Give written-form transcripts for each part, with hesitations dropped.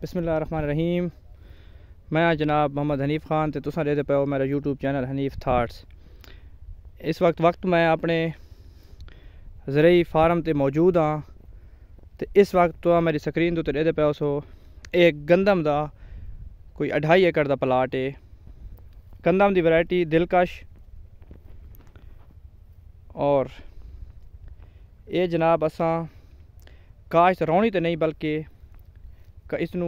बिस्मिल्लाहिर्रहमानिर्रहीम। मैं जनाब मोहम्मद हनीफ खान तो तुसां देखदे पे हो मेरा यूट्यूब चैनल हनीफ थाट्स। इस वक्त मैं अपने ज़रई फार्म ते मौजूद हाँ। तो इस वक्त तो मेरी स्क्रीन तो देखदे पे सो एक गंदम दा कोई 2.5 एकड़ का प्लाट है। गंदम की वैरायटी दिलकश और ये जनाब असा काश रौनी तो नहीं बल्कि इसनू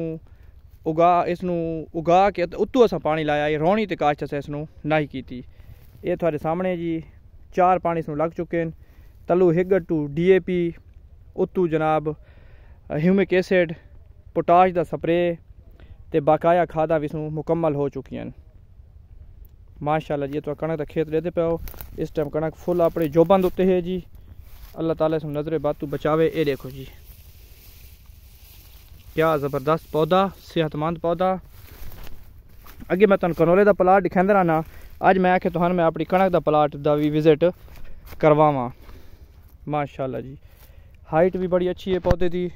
उगा के उत्तों असा पानी लाया। ये रौनी तो काश असा इसनू नहीं की। ये थोड़े सामने जी 4 पानी इसनू लग चुके हैं। तलू हिगटू DAP उत्तू जनाब ह्यूमिक एसिड पोटाश का स्प्रे ते बाकाया खादा भी इसनू मुकम्मल हो चुकी हैं। माशाअल्लाह जी तो कणक का खेत देते पे हो। इस टाइम कणक फुल अपनी जोबंद उत्ते है जी। अल्लाह ताला इसनू नजरे बातू बचावे। ये देखो जी क्या ज़बरदस्त पौधा, सेहतमंद पौधा। अगे मैं तुम कनोले का प्लाट दिखांदा रहना। अज मैं आखे तुहानू मैं अपनी कणक का प्लाट का भी विजिट करवावां। माशाअल्लाह जी हाइट भी बड़ी अच्छी है पौधे की।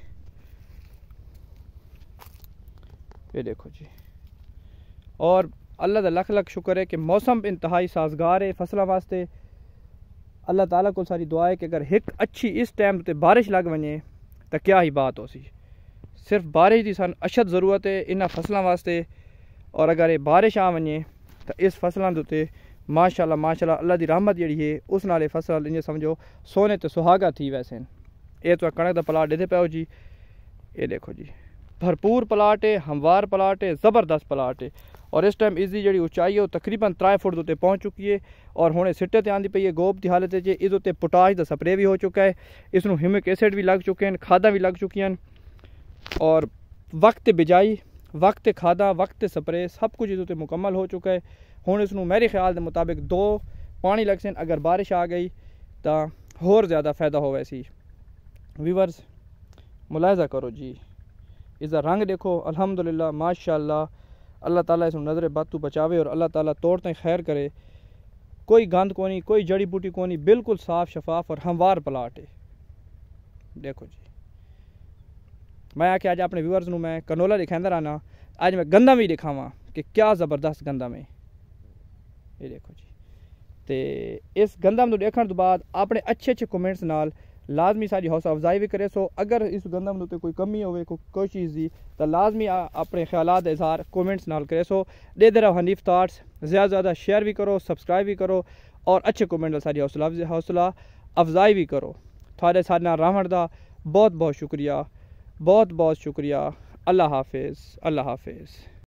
ये देखो जी और अल्लाह का लख लख शुक्र है कि मौसम इंतहाई साजगार है फसलों वास्ते। अल्लाह ताला को सारी दुआ है कि अगर एक अच्छी इस टाइम ते बारिश लग वने तो क्या ही बात हो सी। सिर्फ बारिश की सन अशद ज़रूरत है इन्होंने फसलों वास्ते। और अगर ये बारिश आ वने तो इस फसलों के उत्ते माशाअल्लाह माशाअल्लाह अल्लाह की रहमत जी है उस नाल फसल इंज समझो सोने तो सुहागा थी वैसे। ये तो कणक का प्लाट देते पे जी। ये देखो जी भरपूर प्लाट है, हमवार प्लाट है, ज़बरदस्त प्लाट है। और इस टाइम इसकी जी ऊंचाई है वो तकरीबन 3 फुट उत्ते पहुँच चुकी है। और हुणे सिट्टे ते आंदी पई है गोब की हालत है। इस उत्ते पोटाश का स्प्रे भी हो चुका है। इसनू ह्यूमिक एसिड भी लग चुके हैं, खादा भी लग चुकी हैं। और वक्त बिजाई, वक्त खादा, वक्त स्प्रे सब कुछ इस मुकम्मल हो चुका है। हुण इसनू मेरे ख्याल के मुताबिक 2 पानी लग सन। अगर बारिश आ गई तो होर ज़्यादा फ़ायदा हो। वैसी व्यूअर्स मुलाहिजा करो जी इसका रंग देखो अल्हम्दुलिल्लाह माशाअल्लाह। अल्लाह ताला इसनू नज़रे बातू बचावे और अल्लाह ताला तौर तक खैर करे। कोई गंद कोनी, कोई जड़ी बूटी कोनी, बिल्कुल साफ शफाफ और हमवार प्लाट है। देखो जी मैं आके आज अपने व्यूअर्स नू मैं कनोला दिखांदा रहना। आज मैं गंदम भी दिखावा कि क्या ज़बरदस्त गंदम है। ये देखो जी तो इस गंदम को देखने तो बाद अपने अच्छे अच्छे कमेंट्स नाल लाजमी सारी हौसला अफजाई भी करे। सो अगर इस गंदम उत्ते कोई कमी हो कोई चीज़ की तो लाजमी अपने ख्यालात इजहार कमेंट्स नाल करे। सो दे रहो हनीफ थाट्स ज़्यादा ज़्यादा शेयर भी करो, सब्सक्राइब भी करो और अच्छे कमेंट सारी हौसला अफजाई भी करो। थोड़े सारे नाल रहमत दा बहुत बहुत शुक्रिया, बहुत बहुत शुक्रिया। अल्लाह हाफिज़, अल्लाह हाफिज़।